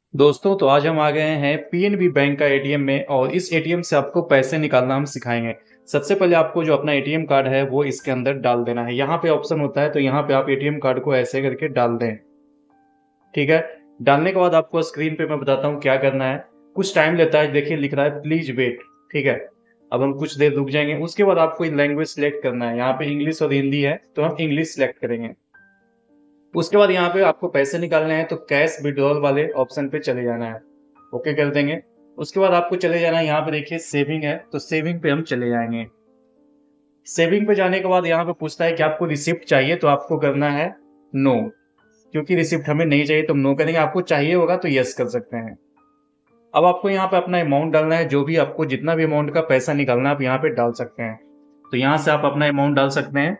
दोस्तों तो आज हम आ गए हैं पीएनबी बैंक का एटीएम में और इस एटीएम से आपको पैसे निकालना हम सिखाएंगे। सबसे पहले आपको जो अपना एटीएम कार्ड है वो इसके अंदर डाल देना है। यहाँ पे ऑप्शन होता है तो यहाँ पे आप एटीएम कार्ड को ऐसे करके डाल दें। ठीक है, डालने के बाद आपको स्क्रीन पे मैं बताता हूँ क्या करना है। कुछ टाइम लेता है, देखिए लिख रहा है प्लीज वेट। ठीक है, अब हम कुछ देर रुक जाएंगे। उसके बाद आपको लैंग्वेज सिलेक्ट करना है। यहाँ पे इंग्लिश और हिंदी है तो हम इंग्लिश सिलेक्ट करेंगे। उसके बाद यहाँ पे आपको पैसे निकालने हैं तो कैश विड्रॉल वाले ऑप्शन पे चले जाना है। ओके कर देंगे। उसके बाद आपको चले जाना है, यहाँ पे देखिए सेविंग है तो सेविंग पे हम चले जाएंगे। सेविंग पे जाने के बाद यहाँ पे पूछता है कि आपको रिसिप्ट चाहिए तो आपको करना है नो, क्योंकि रिसिप्ट हमें नहीं चाहिए तो हम नो करेंगे। आपको चाहिए होगा तो यस कर सकते हैं। अब आपको यहाँ पे अपना अमाउंट डालना है, जो भी आपको जितना भी अमाउंट का पैसा निकालना है आप यहाँ पे डाल सकते हैं। तो यहाँ से आप अपना अमाउंट डाल सकते हैं।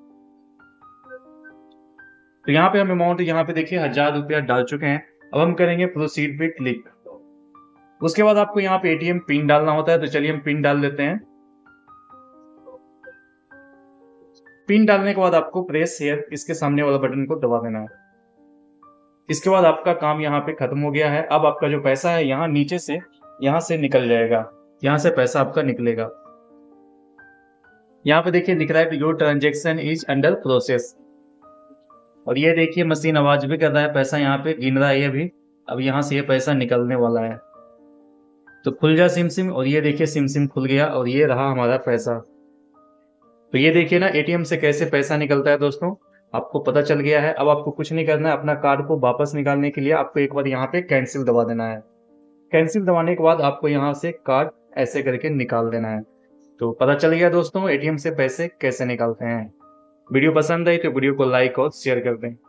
तो यहाँ पे हम अमाउंट यहाँ पे देखिए 1000 रुपया डाल चुके हैं। अब हम करेंगे प्रोसीड पे क्लिक। उसके बाद आपको यहाँ पे एटीएम पिन डालना होता है तो चलिए हम पिन डाल देते हैं। पिन डालने के बाद आपको प्रेस हियर इसके सामने वाला बटन को दबा देना है। इसके बाद आपका काम यहाँ पे खत्म हो गया है। अब आपका जो पैसा है यहाँ नीचे से यहाँ से निकल जाएगा, यहाँ से पैसा आपका निकलेगा। यहाँ पे देखिए लिख रहा है कि your transaction is under process. और ये देखिए मशीन आवाज भी कर रहा है, पैसा यहाँ पे गिन रहा है ये भी। अब यहाँ से ये पैसा निकलने वाला है। तो खुल जा सिम सिम, और ये देखिए सिम सिम खुल गया और ये रहा हमारा पैसा। तो ये देखिए ना एटीएम से कैसे पैसा निकलता है दोस्तों, आपको पता चल गया है। अब आपको कुछ नहीं करना है, अपना कार्ड को वापस निकालने के लिए आपको एक बार यहाँ पे कैंसिल दबा देना है। कैंसिल दबाने के बाद आपको यहाँ से कार्ड ऐसे करके निकाल देना है। तो पता चल गया दोस्तों एटीएम से पैसे कैसे निकालते हैं। वीडियो पसंद आई तो वीडियो को लाइक और शेयर कर दें।